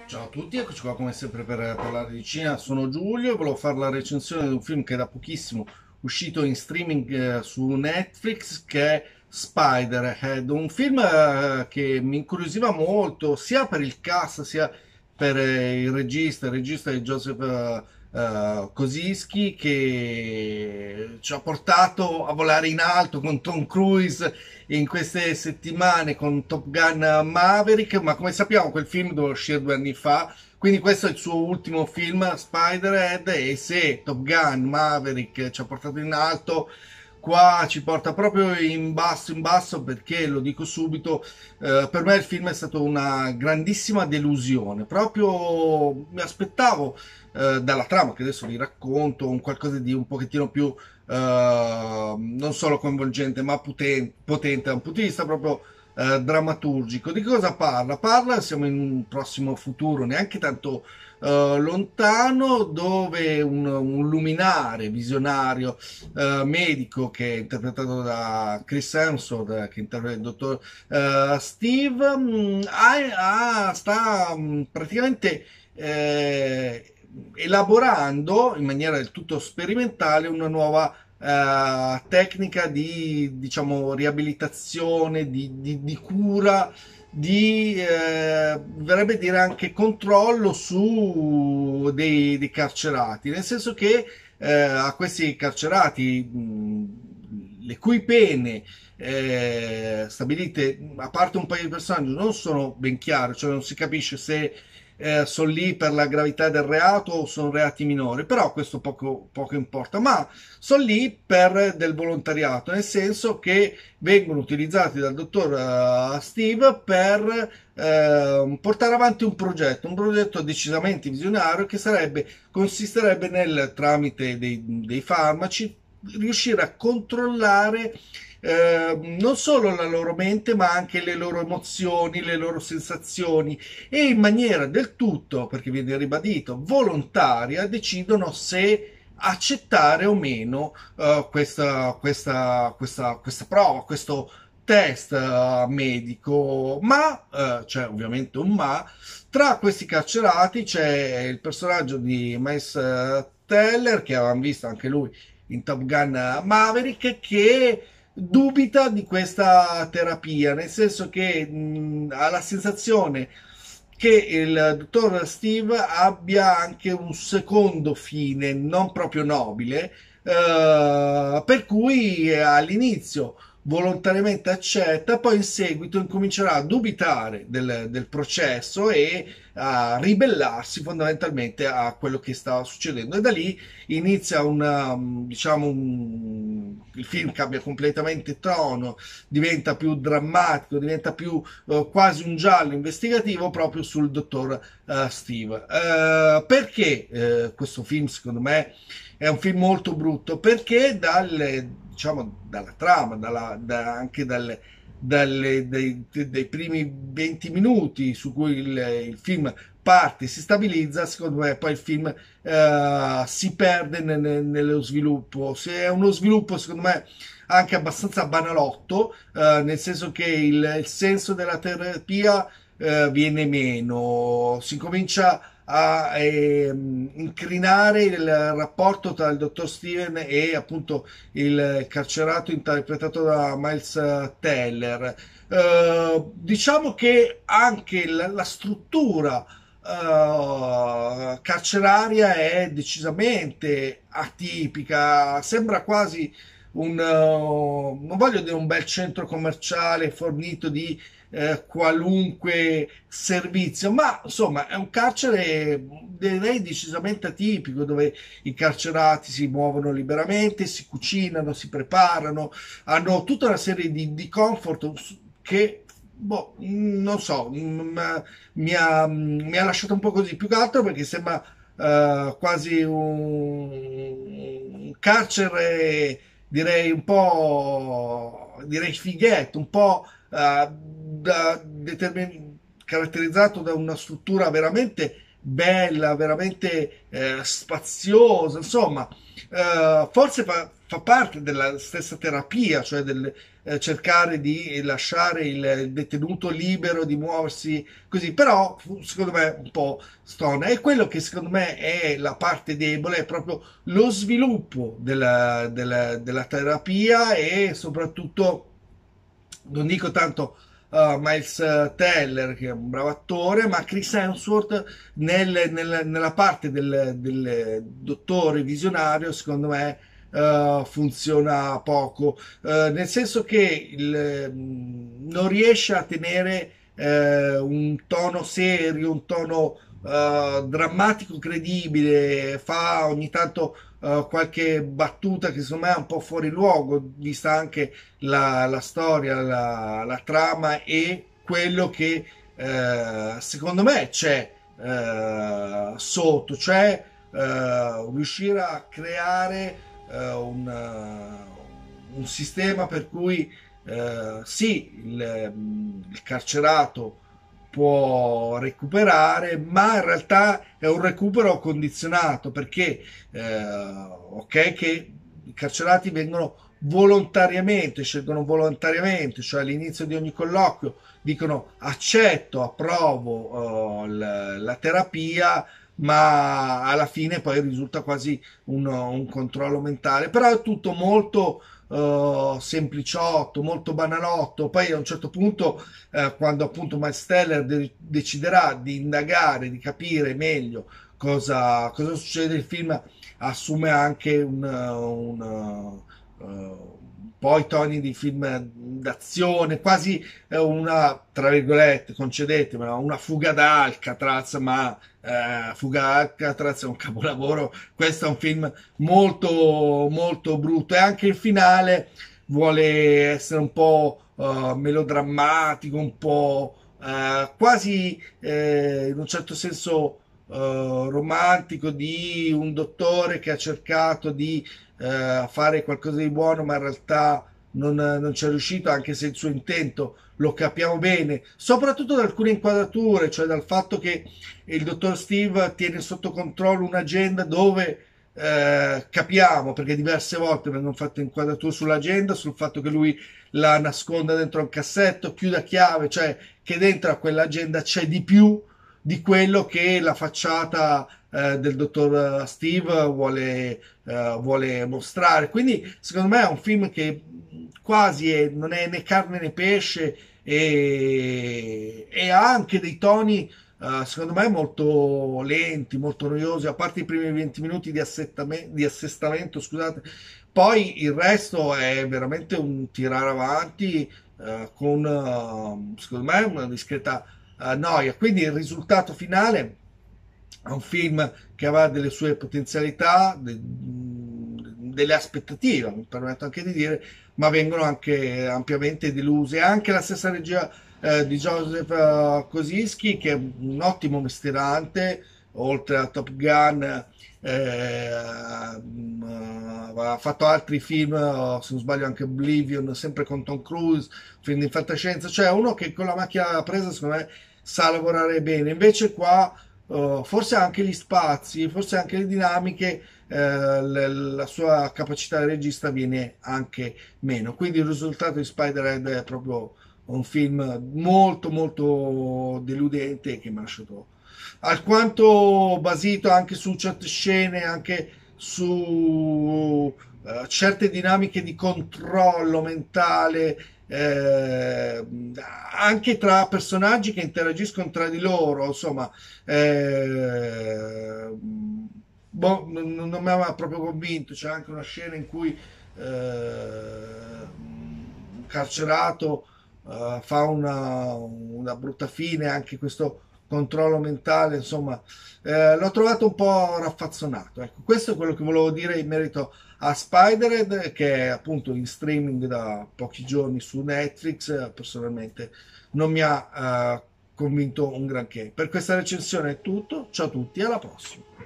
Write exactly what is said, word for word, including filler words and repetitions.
Ciao a tutti, eccoci qua come sempre per parlare di cinema. Sono Giulio e volevo fare la recensione di un film che è da pochissimo uscito in streaming eh, su Netflix, che è Spiderhead, un film eh, che mi incuriosiva molto sia per il cast sia per eh, il regista, il regista di Joseph eh, eh, Kosinski, che ci ha portato a volare in alto con Tom Cruise in queste settimane con Top Gun Maverick, ma come sappiamo quel film doveva uscire due anni fa, quindi questo è il suo ultimo film, Spiderhead, e se Top Gun Maverick ci ha portato in alto, qua ci porta proprio in basso in basso, perché lo dico subito, eh, per me il film è stato una grandissima delusione. Proprio mi aspettavo eh, dalla trama, che adesso vi racconto, un qualcosa di un pochettino più eh, non solo coinvolgente ma potente, potente da un punto di vista proprio eh, drammaturgico. Di cosa parla? Parla, siamo in un prossimo futuro neanche tanto eh, lontano, dove un, un luminare visionario eh, medico, che è interpretato da Chris Hemsworth, che interpreta il dottor eh, Steve, mh, ha- ha- sta mh, praticamente eh, elaborando in maniera del tutto sperimentale una nuova eh, tecnica di, diciamo, riabilitazione, di, di- di cura, di eh, verrebbe dire anche controllo su dei, dei carcerati, nel senso che eh, a questi carcerati, mh, le cui pene eh, stabilite, a parte un paio di personaggi, non sono ben chiare, cioè non si capisce se eh, sono lì per la gravità del reato o sono reati minori, però questo poco, poco importa, ma sono lì per del volontariato, nel senso che vengono utilizzati dal dottor uh, Steve per eh, portare avanti un progetto, un progetto decisamente visionario, che sarebbe, consisterebbe nel, tramite dei, dei farmaci, riuscire a controllare eh, non solo la loro mente, ma anche le loro emozioni, le loro sensazioni, e in maniera del tutto, perché viene ribadito, volontaria, decidono se accettare o meno uh, questa, questa, questa, questa prova, questo test uh, medico. Ma uh, c'è ovviamente un ma: tra questi carcerati c'è il personaggio di Miles uh, Teller, che avevamo visto anche lui in Top Gun Maverick, che dubita di questa terapia, nel senso che mh, ha la sensazione che il dottor Steve abbia anche un secondo fine non proprio nobile, eh, per cui all'inizio volontariamente accetta, poi in seguito incomincerà a dubitare del, del processo e a ribellarsi fondamentalmente a quello che stava succedendo, e da lì inizia una, diciamo, un, il film cambia completamente tono, diventa più drammatico, diventa più eh, quasi un giallo investigativo proprio sul dottor eh, Steve. Eh, perché eh, questo film secondo me è un film molto brutto? Perché dalle, diciamo, dalla trama, dalla, da, anche dalle, dalle, dei, dei primi venti minuti su cui il, il film parte, si stabilizza, secondo me poi il film eh, si perde nel- nello sviluppo. Se è uno sviluppo, secondo me, anche abbastanza banalotto, eh, nel senso che il, il senso della terapia eh, viene meno, si comincia a ehm, incrinare il rapporto tra il dottor Steven e appunto il carcerato interpretato da Miles Teller. Eh, diciamo che anche la, la struttura eh, carceraria è decisamente atipica, sembra quasi un, uh, non voglio dire un bel centro commerciale fornito di eh, qualunque servizio, ma insomma è un carcere, direi, decisamente atipico, dove i carcerati si muovono liberamente, si cucinano, si preparano, hanno tutta una serie di, di comfort che, boh, non so, m- mi ha, mi ha lasciato un po' così, più che altro perché sembra eh, quasi un, un carcere, direi un po', direi fighetto, un po' eh, da determin- caratterizzato da una struttura veramente bella, veramente eh, spaziosa, insomma, eh, forse fa, fa parte della stessa terapia, cioè del eh, cercare di lasciare il detenuto libero di muoversi così, però secondo me un po' stona. E quello che secondo me è la parte debole è proprio lo sviluppo della, della, della terapia e soprattutto, non dico tanto uh, Miles Teller, che è un bravo attore, ma Chris Hemsworth nel- nel- nella parte del, del dottore visionario, secondo me, uh, funziona poco, uh, nel senso che il, mm, non riesce a tenere eh, un tono serio, un tono uh, drammatico credibile, fa ogni tanto uh, qualche battuta che secondo me è un po' fuori luogo, vista anche la, la storia, la, la trama e quello che eh, secondo me c'è eh, sotto, cioè eh, riuscire a creare eh, un, uh, un sistema per cui eh, sì, il, il carcerato può recuperare, ma in realtà è un recupero condizionato perché eh, ok che i carcerati vengono volontariamente, scelgono volontariamente, cioè all'inizio di ogni colloquio dicono accetto, approvo uh, la, la terapia, ma alla fine poi risulta quasi un, un controllo mentale, però è tutto molto uh, sempliciotto, molto banalotto. Poi a un certo punto, uh, quando appunto Miles Teller de- deciderà di indagare, di capire meglio cosa, cosa succede, il film assume anche un, un uh, poi toni di film d'azione, quasi eh, una, tra virgolette, concedetemi, una fuga da Alcatraz, ma eh, fuga da Alcatraz è un capolavoro, questo è un film molto, molto brutto e anche il finale vuole essere un po' uh, melodrammatico, un po' uh, quasi eh, in un certo senso uh, romantico di un dottore che ha cercato di uh, fare qualcosa di buono, ma in realtà non, non ci è riuscito, anche se il suo intento lo capiamo bene, soprattutto da alcune inquadrature, cioè dal fatto che il dottor Steve tiene sotto controllo un'agenda dove eh, capiamo, perché diverse volte vengono fatte inquadrature sull'agenda, sul fatto che lui la nasconda dentro un cassetto, chiuda a chiave, cioè che dentro a quell'agenda c'è di più di quello che la facciata eh, del dottor Steve vuole, eh, vuole mostrare. Quindi secondo me è un film che quasi è, non è né carne né pesce e, e ha anche dei toni uh, secondo me molto lenti, molto noiosi, a parte i primi venti minuti di, di assestamento, scusate, poi il resto è veramente un tirare avanti uh, con uh, secondo me una discreta uh, noia, quindi il risultato finale è un film che aveva delle sue potenzialità, de, delle aspettative, mi permetto anche di dire, ma vengono anche ampiamente deluse. Anche la stessa regia eh, di Joseph uh, Kosinski, che è un ottimo mestierante, oltre a Top Gun, eh, ha fatto altri film, uh, se non sbaglio anche Oblivion, sempre con Tom Cruise, film di fantascienza, cioè uno che con la macchina presa secondo me sa lavorare bene. Invece qua uh, forse anche gli spazi, forse anche le dinamiche, eh, la sua capacità di regista viene anche meno. Quindi il risultato di Spider-Head è proprio un film molto molto deludente che mi ha lasciato alquanto basito anche su certe scene, anche su uh, certe dinamiche di controllo mentale, eh, anche tra personaggi che interagiscono tra di loro, insomma, eh, boh, non, non mi aveva proprio convinto. C'è anche una scena in cui eh, un carcerato eh, fa una, una brutta fine, anche questo controllo mentale, insomma, eh, l'ho trovato un po' raffazzonato. Ecco, questo è quello che volevo dire in merito a Spider-Head, che è appunto in streaming da pochi giorni su Netflix. Personalmente non mi ha eh, convinto un granché. Per questa recensione è tutto, ciao a tutti, alla prossima.